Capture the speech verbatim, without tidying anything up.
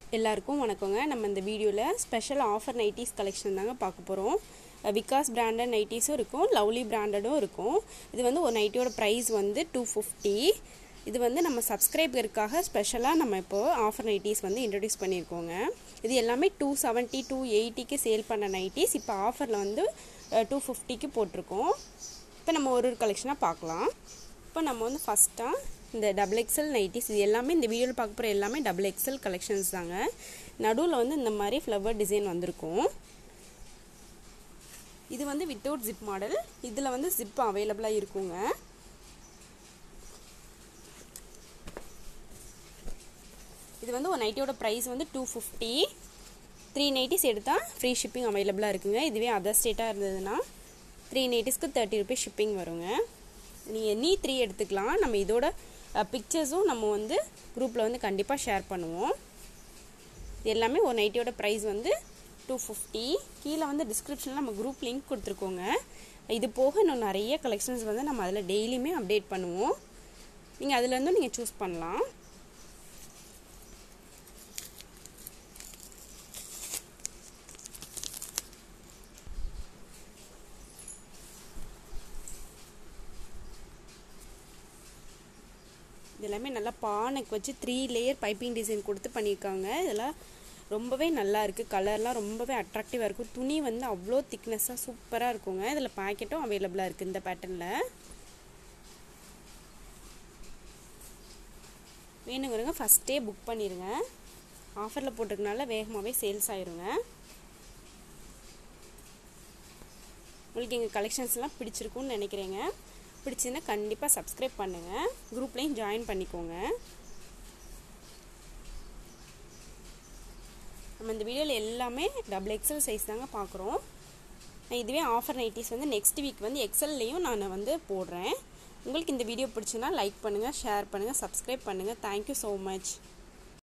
எல்லாருக்கும் வணக்கங்க. நம்ம இந்த வீடியோவில் ஸ்பெஷல் ஆஃபர் நைட்டிஸ் கலெக்ஷன் தாங்க பார்க்க போகிறோம். விகாஸ் பிராண்டட் நைட்டிஸும் இருக்கும், லவ்லி பிராண்டடும் இருக்கும். இது வந்து ஒரு நைட்டியோட ப்ரைஸ் வந்து டூ ஃபிஃப்டி. இது வந்து நம்ம சப்ஸ்கிரைபருக்காக ஸ்பெஷலாக நம்ம இப்போது ஆஃபர் நைட்டிஸ் வந்து இன்ட்ரடியூஸ் பண்ணியிருக்கோங்க. இது எல்லாமே டூ செவன்ட்டி டூ எயிட்டிக்கு சேல் பண்ண நைட்டிஸ் இப்போ ஆஃபரில் வந்து டூ ஃபிஃப்டிக்கு போட்டிருக்கோம். இப்போ நம்ம ஒரு ஒரு கலெக்ஷனாக பார்க்கலாம். இப்போ நம்ம வந்து ஃபஸ்ட்டாக இந்த டபுள் எக்ஸல் நைட்டிஸ், இது எல்லாமே இந்த வீடியோவில் பார்க்க போகிற எல்லாமே டபுள் எக்ஸல் கலெக்ஷன்ஸ் தாங்க. நடுவில் வந்து இந்த மாதிரி ஃப்ளவர் டிசைன் வந்திருக்கும். இது வந்து வித்தவுட் ஜிப் மாடல். இதில் வந்து ஜிப் அவைலபிளாக இருக்குங்க. இது வந்து ஒரு நைட்டியோட ப்ரைஸ் வந்து டூ ஃபிஃப்டி. த்ரீ நைட்டிஸ் எடுத்தால் ஃப்ரீ ஷிப்பிங் அவைலபிளாக இருக்குங்க. இதுவே அதர் ஸ்டேட்டாக இருந்ததுன்னா த்ரீ நைட்டிஸ்க்கு தேர்ட்டி ருபீஸ் ஷிப்பிங் வருங்க. நீங்கள் எனி த்ரீ எடுத்துக்கலாம். நம்ம இதோட பிக்சர்ஸும் நம்ம வந்து குரூப்பில் வந்து கண்டிப்பாக ஷேர் பண்ணுவோம். இது எல்லாமே ஒரு நைட்டியோட ப்ரைஸ் வந்து டூ ஃபிஃப்டி. கீழே வந்து டிஸ்கிரிப்ஷனில் நம்ம குரூப் லிங்க் கொடுத்துருக்கோங்க. இது போக இன்னும் நிறைய கலெக்ஷன்ஸ் வந்து நம்ம அதில் டெய்லியுமே அப்டேட் பண்ணுவோம். நீங்கள் அதுலேருந்தும் நீங்கள் சூஸ் பண்ணலாம். இது எல்லாமே நல்லா பானைக்கு வச்சு த்ரீ லேயர் பைப்பிங் டிசைன் கொடுத்து பண்ணியிருக்காங்க. இதெல்லாம் ரொம்பவே நல்லா இருக்குது. கலர்லாம் ரொம்பவே அட்ராக்டிவாக இருக்கும். துணி வந்து அவ்வளோ திக்னஸாக சூப்பராக இருக்குங்க. இதில் பேக்கெட்டும் அவைலபிளாக இருக்குது இந்த பேட்டர்னில். வேணுங்கிறவங்க ஃபஸ்ட்டே புக் பண்ணிடுங்க. ஆஃபரில் போட்டிருக்கனால வேகமாகவே சேல்ஸ் ஆயிருங்க. உங்களுக்கு எங்கள் கலெக்ஷன்ஸ்லாம் பிடிச்சிருக்குன்னு நினைக்கிறேங்க. பிடிச்சதுன்னா கண்டிப்பாக சப்ஸ்கிரைப் பண்ணுங்கள். குரூப்லேயும் ஜாயின் பண்ணிக்கோங்க. நம்ம இந்த வீடியோவில் எல்லாமே டபுள் எக்ஸல் சைஸ் தாங்க பார்க்குறோம். இதுவே ஆஃபர் நைட்டிஸ் வந்து நெக்ஸ்ட் வீக் வந்து எக்ஸல்லையும் நான் வந்து போடுறேன். உங்களுக்கு இந்த வீடியோ பிடிச்சுன்னா லைக் பண்ணுங்கள், ஷேர் பண்ணுங்கள், சப்ஸ்கிரைப் பண்ணுங்கள். Thank you so much.